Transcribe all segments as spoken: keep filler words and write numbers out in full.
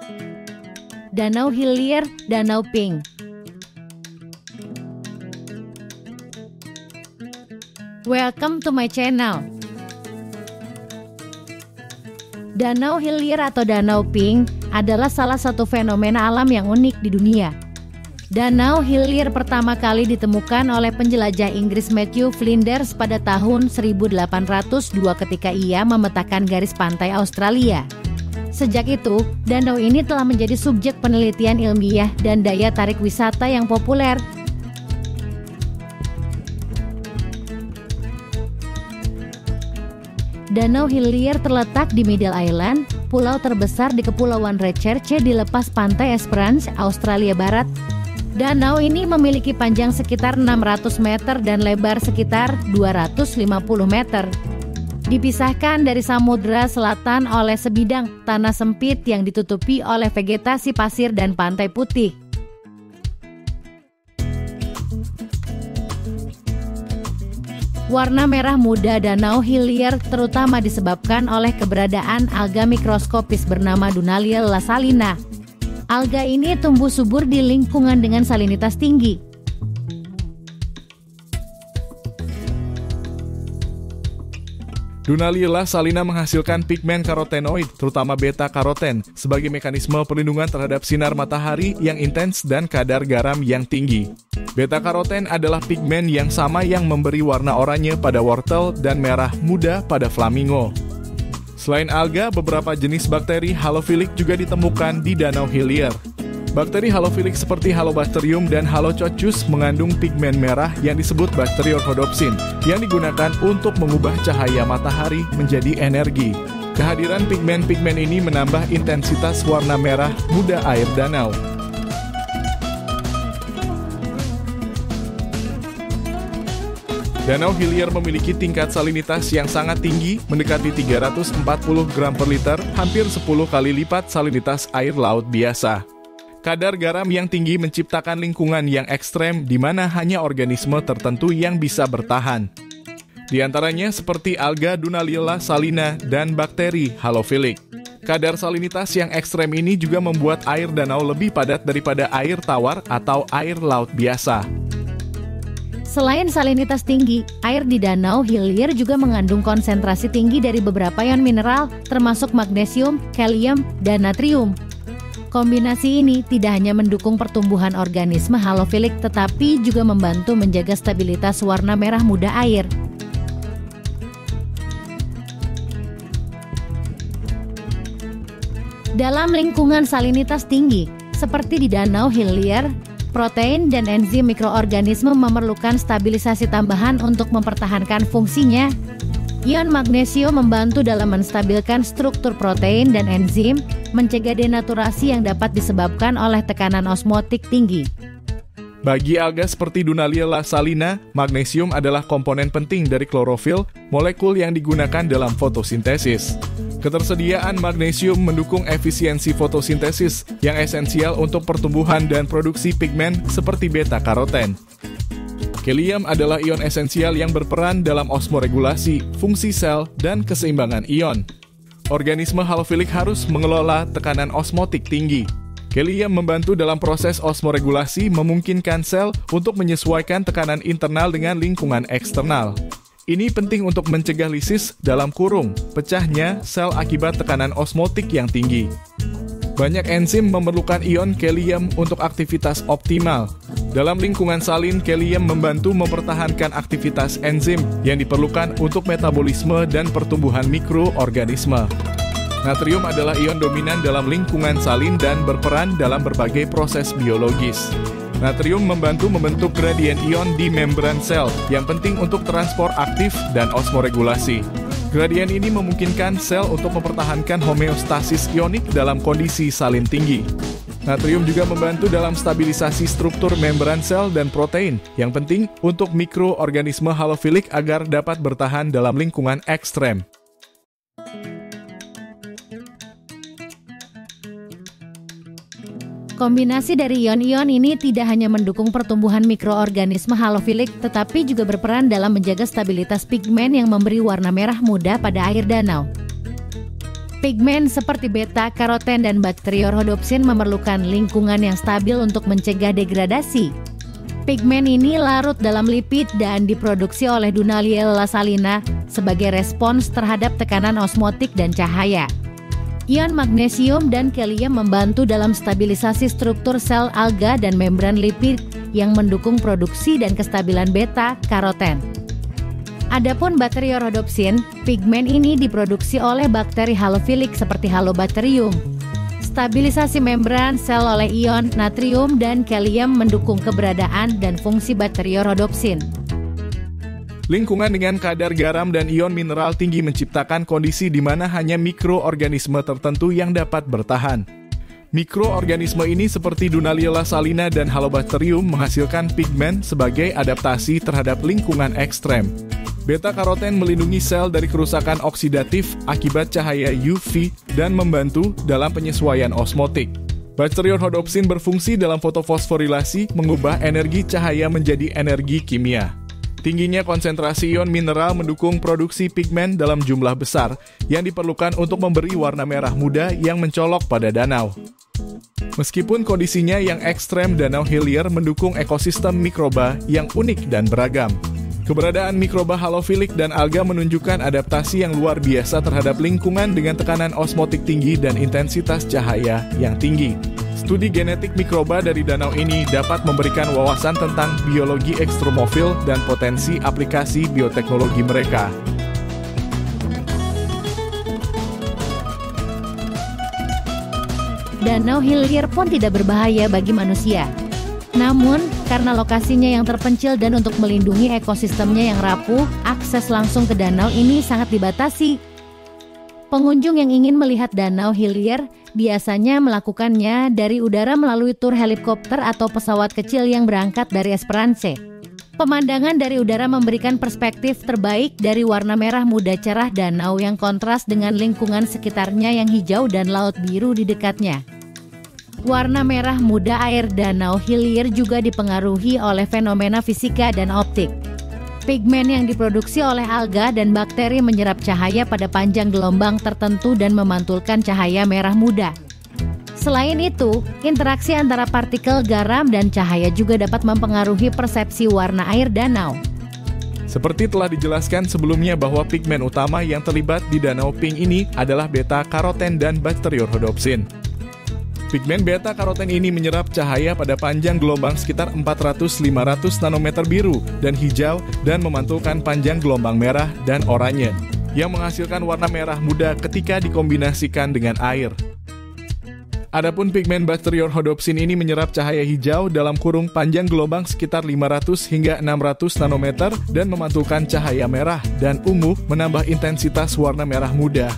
Danau Hillier, Danau Pink. Welcome to my channel. Danau Hillier atau Danau Pink adalah salah satu fenomena alam yang unik di dunia. Danau Hillier pertama kali ditemukan oleh penjelajah Inggris Matthew Flinders pada tahun seribu delapan ratus dua ketika ia memetakan garis pantai Australia. Sejak itu, danau ini telah menjadi subjek penelitian ilmiah dan daya tarik wisata yang populer. Danau Hillier terletak di Middle Island, pulau terbesar di Kepulauan Recherche di lepas pantai Esperance, Australia Barat. Danau ini memiliki panjang sekitar enam ratus meter dan lebar sekitar dua ratus lima puluh meter. Dipisahkan dari Samudra Selatan oleh sebidang tanah sempit yang ditutupi oleh vegetasi pasir dan pantai putih. Warna merah muda Danau Hillier terutama disebabkan oleh keberadaan alga mikroskopis bernama Dunalia salina. Alga ini tumbuh subur di lingkungan dengan salinitas tinggi. Dunalia salina menghasilkan pigmen karotenoid, terutama beta-karoten, sebagai mekanisme perlindungan terhadap sinar matahari yang intens dan kadar garam yang tinggi. Beta-karoten adalah pigmen yang sama yang memberi warna oranye pada wortel dan merah muda pada flamingo. Selain alga, beberapa jenis bakteri halofilik juga ditemukan di Danau Hillier. Bakteri halofilik seperti Halobacterium dan Halococcus mengandung pigmen merah yang disebut bakteriorhodopsin yang digunakan untuk mengubah cahaya matahari menjadi energi. Kehadiran pigmen-pigmen ini menambah intensitas warna merah muda air danau. Danau Hillier memiliki tingkat salinitas yang sangat tinggi, mendekati tiga ratus empat puluh gram per liter, hampir sepuluh kali lipat salinitas air laut biasa. Kadar garam yang tinggi menciptakan lingkungan yang ekstrem di mana hanya organisme tertentu yang bisa bertahan. Di antaranya seperti alga Dunalia salina dan bakteri halofilik. Kadar salinitas yang ekstrem ini juga membuat air danau lebih padat daripada air tawar atau air laut biasa. Selain salinitas tinggi, air di Danau Hillier juga mengandung konsentrasi tinggi dari beberapa ion mineral, termasuk magnesium, kalium, dan natrium. Kombinasi ini tidak hanya mendukung pertumbuhan organisme halofilik, tetapi juga membantu menjaga stabilitas warna merah muda air. Dalam lingkungan salinitas tinggi, seperti di Danau Hillier, protein dan enzim mikroorganisme memerlukan stabilisasi tambahan untuk mempertahankan fungsinya. Ion magnesium membantu dalam menstabilkan struktur protein dan enzim, mencegah denaturasi yang dapat disebabkan oleh tekanan osmotik tinggi. Bagi alga seperti Dunalia salina, magnesium adalah komponen penting dari klorofil, molekul yang digunakan dalam fotosintesis. Ketersediaan magnesium mendukung efisiensi fotosintesis yang esensial untuk pertumbuhan dan produksi pigmen seperti beta-karoten. Kalium adalah ion esensial yang berperan dalam osmoregulasi, fungsi sel, dan keseimbangan ion. Organisme halofilik harus mengelola tekanan osmotik tinggi. Kalium membantu dalam proses osmoregulasi, memungkinkan sel untuk menyesuaikan tekanan internal dengan lingkungan eksternal. Ini penting untuk mencegah lisis dalam kurung, pecahnya sel akibat tekanan osmotik yang tinggi. Banyak enzim memerlukan ion kalium untuk aktivitas optimal. Dalam lingkungan salin, kalium membantu mempertahankan aktivitas enzim yang diperlukan untuk metabolisme dan pertumbuhan mikroorganisme. Natrium adalah ion dominan dalam lingkungan salin dan berperan dalam berbagai proses biologis. Natrium membantu membentuk gradien ion di membran sel yang penting untuk transport aktif dan osmoregulasi. Gradien ini memungkinkan sel untuk mempertahankan homeostasis ionik dalam kondisi salin tinggi. Natrium juga membantu dalam stabilisasi struktur membran sel dan protein yang penting untuk mikroorganisme halofilik agar dapat bertahan dalam lingkungan ekstrem. Kombinasi dari ion-ion ini tidak hanya mendukung pertumbuhan mikroorganisme halofilik, tetapi juga berperan dalam menjaga stabilitas pigmen yang memberi warna merah muda pada air danau. Pigmen seperti beta-karoten dan bakteriorhodopsin memerlukan lingkungan yang stabil untuk mencegah degradasi. Pigmen ini larut dalam lipid dan diproduksi oleh Dunalia lasalina sebagai respons terhadap tekanan osmotik dan cahaya. Ion magnesium dan kalium membantu dalam stabilisasi struktur sel alga dan membran lipid yang mendukung produksi dan kestabilan beta-karoten. Adapun bakteriorhodopsin, pigmen ini diproduksi oleh bakteri halofilik seperti Halobacterium. Stabilisasi membran sel oleh ion natrium dan kalium mendukung keberadaan dan fungsi bakteriorhodopsin. Lingkungan dengan kadar garam dan ion mineral tinggi menciptakan kondisi di mana hanya mikroorganisme tertentu yang dapat bertahan. Mikroorganisme ini seperti Dunalia lasalina dan Halobacterium menghasilkan pigmen sebagai adaptasi terhadap lingkungan ekstrem. Beta-karoten melindungi sel dari kerusakan oksidatif akibat cahaya U V dan membantu dalam penyesuaian osmotik. Bakteriorhodopsin berfungsi dalam fotofosforilasi, mengubah energi cahaya menjadi energi kimia. Tingginya konsentrasi ion mineral mendukung produksi pigmen dalam jumlah besar yang diperlukan untuk memberi warna merah muda yang mencolok pada danau. Meskipun kondisinya yang ekstrem, Danau Hillier mendukung ekosistem mikroba yang unik dan beragam. Keberadaan mikroba halofilik dan alga menunjukkan adaptasi yang luar biasa terhadap lingkungan dengan tekanan osmotik tinggi dan intensitas cahaya yang tinggi. Studi genetik mikroba dari danau ini dapat memberikan wawasan tentang biologi ekstremofil dan potensi aplikasi bioteknologi mereka. Danau Hillier pun tidak berbahaya bagi manusia. Namun, karena lokasinya yang terpencil dan untuk melindungi ekosistemnya yang rapuh, akses langsung ke danau ini sangat dibatasi. Pengunjung yang ingin melihat Danau Hillier biasanya melakukannya dari udara melalui tur helikopter atau pesawat kecil yang berangkat dari Esperance. Pemandangan dari udara memberikan perspektif terbaik dari warna merah muda cerah danau yang kontras dengan lingkungan sekitarnya yang hijau dan laut biru di dekatnya. Warna merah muda air Danau Hillier juga dipengaruhi oleh fenomena fisika dan optik. Pigmen yang diproduksi oleh alga dan bakteri menyerap cahaya pada panjang gelombang tertentu dan memantulkan cahaya merah muda. Selain itu, interaksi antara partikel garam dan cahaya juga dapat mempengaruhi persepsi warna air danau. Seperti telah dijelaskan sebelumnya bahwa pigmen utama yang terlibat di Danau Pink ini adalah beta-karoten dan bakteriorhodopsin. Pigmen beta-karoten ini menyerap cahaya pada panjang gelombang sekitar empat ratus sampai lima ratus nanometer biru dan hijau dan memantulkan panjang gelombang merah dan oranye yang menghasilkan warna merah muda ketika dikombinasikan dengan air. Adapun pigmen bakteriorhodopsin ini menyerap cahaya hijau dalam kurung panjang gelombang sekitar lima ratus hingga enam ratus nanometer dan memantulkan cahaya merah dan ungu menambah intensitas warna merah muda.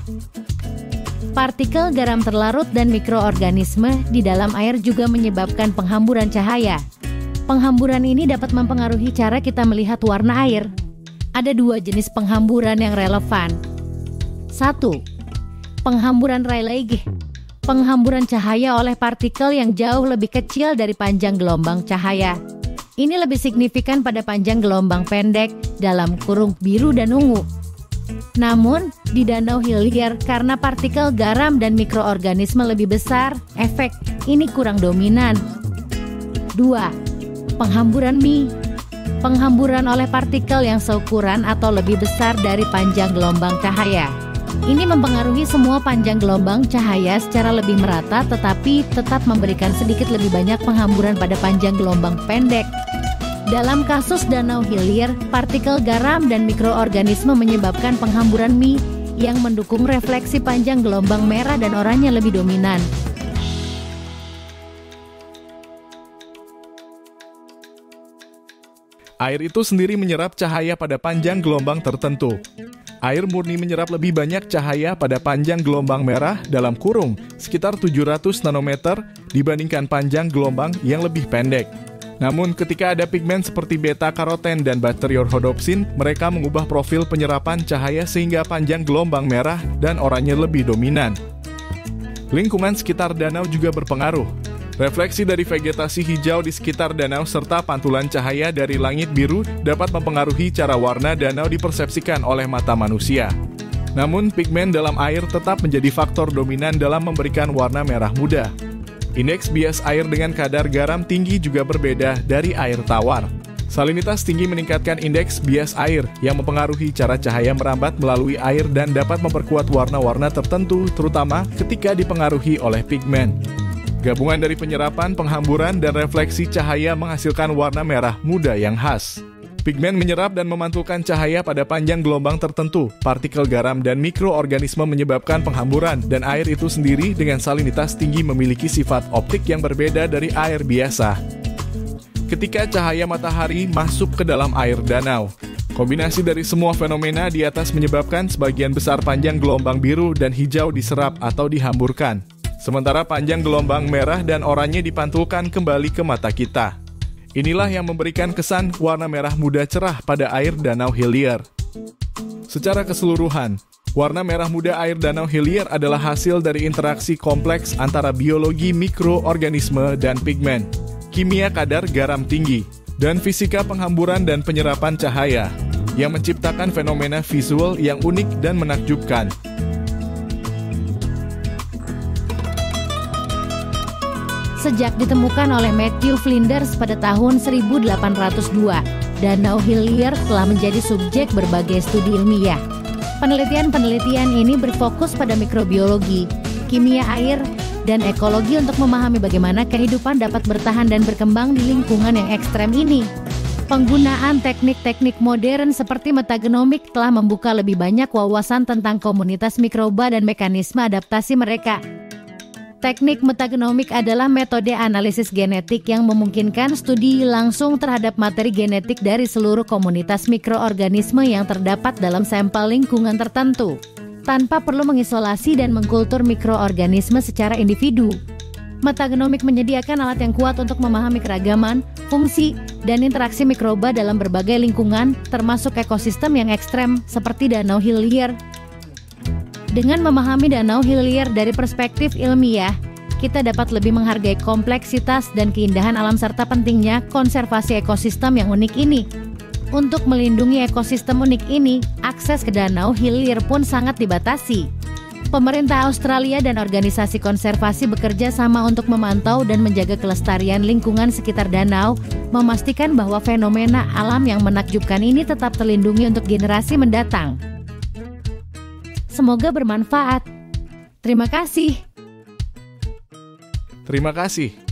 Partikel garam terlarut dan mikroorganisme di dalam air juga menyebabkan penghamburan cahaya. Penghamburan ini dapat mempengaruhi cara kita melihat warna air. Ada dua jenis penghamburan yang relevan. Satu, penghamburan Rayleigh. Penghamburan cahaya oleh partikel yang jauh lebih kecil dari panjang gelombang cahaya. Ini lebih signifikan pada panjang gelombang pendek dalam kurung biru dan ungu. Namun, di Danau Hillier karena partikel garam dan mikroorganisme lebih besar, efek ini kurang dominan. Dua. Penghamburan Mi. Penghamburan oleh partikel yang seukuran atau lebih besar dari panjang gelombang cahaya. Ini mempengaruhi semua panjang gelombang cahaya secara lebih merata tetapi tetap memberikan sedikit lebih banyak penghamburan pada panjang gelombang pendek. Dalam kasus Danau Hillier, partikel garam dan mikroorganisme menyebabkan penghamburan Mi yang mendukung refleksi panjang gelombang merah dan oranye lebih dominan. Air itu sendiri menyerap cahaya pada panjang gelombang tertentu. Air murni menyerap lebih banyak cahaya pada panjang gelombang merah dalam kurung sekitar tujuh ratus nanometer dibandingkan panjang gelombang yang lebih pendek. Namun ketika ada pigmen seperti beta-karoten dan bakteriorhodopsin, mereka mengubah profil penyerapan cahaya sehingga panjang gelombang merah dan oranye lebih dominan. Lingkungan sekitar danau juga berpengaruh. Refleksi dari vegetasi hijau di sekitar danau serta pantulan cahaya dari langit biru dapat mempengaruhi cara warna danau dipersepsikan oleh mata manusia. Namun, pigmen dalam air tetap menjadi faktor dominan dalam memberikan warna merah muda. Indeks bias air dengan kadar garam tinggi juga berbeda dari air tawar. Salinitas tinggi meningkatkan indeks bias air yang mempengaruhi cara cahaya merambat melalui air dan dapat memperkuat warna-warna tertentu, terutama ketika dipengaruhi oleh pigmen. Gabungan dari penyerapan, penghamburan, dan refleksi cahaya menghasilkan warna merah muda yang khas. Pigmen menyerap dan memantulkan cahaya pada panjang gelombang tertentu. Partikel garam dan mikroorganisme menyebabkan penghamburan, dan air itu sendiri dengan salinitas tinggi memiliki sifat optik yang berbeda dari air biasa. Ketika cahaya matahari masuk ke dalam air danau, kombinasi dari semua fenomena di atas menyebabkan sebagian besar panjang gelombang biru dan hijau diserap atau dihamburkan. Sementara panjang gelombang merah dan oranye dipantulkan kembali ke mata kita. Inilah yang memberikan kesan warna merah muda cerah pada air Danau Hillier. Secara keseluruhan, warna merah muda air Danau Hillier adalah hasil dari interaksi kompleks antara biologi mikroorganisme dan pigmen, kimia kadar garam tinggi, dan fisika penghamburan dan penyerapan cahaya, yang menciptakan fenomena visual yang unik dan menakjubkan. Sejak ditemukan oleh Matthew Flinders pada tahun seribu delapan ratus dua, Danau Hillier telah menjadi subjek berbagai studi ilmiah. Penelitian-penelitian ini berfokus pada mikrobiologi, kimia air, dan ekologi untuk memahami bagaimana kehidupan dapat bertahan dan berkembang di lingkungan yang ekstrem ini. Penggunaan teknik-teknik modern seperti metagenomik telah membuka lebih banyak wawasan tentang komunitas mikroba dan mekanisme adaptasi mereka. Teknik metagenomik adalah metode analisis genetik yang memungkinkan studi langsung terhadap materi genetik dari seluruh komunitas mikroorganisme yang terdapat dalam sampel lingkungan tertentu, tanpa perlu mengisolasi dan mengkultur mikroorganisme secara individu. Metagenomik menyediakan alat yang kuat untuk memahami keragaman, fungsi, dan interaksi mikroba dalam berbagai lingkungan, termasuk ekosistem yang ekstrem seperti Danau Hillier. Dengan memahami Danau Hillier dari perspektif ilmiah, kita dapat lebih menghargai kompleksitas dan keindahan alam serta pentingnya konservasi ekosistem yang unik ini. Untuk melindungi ekosistem unik ini, akses ke Danau Hillier pun sangat dibatasi. Pemerintah Australia dan organisasi konservasi bekerja sama untuk memantau dan menjaga kelestarian lingkungan sekitar danau, memastikan bahwa fenomena alam yang menakjubkan ini tetap terlindungi untuk generasi mendatang. Semoga bermanfaat. Terima kasih. Terima kasih.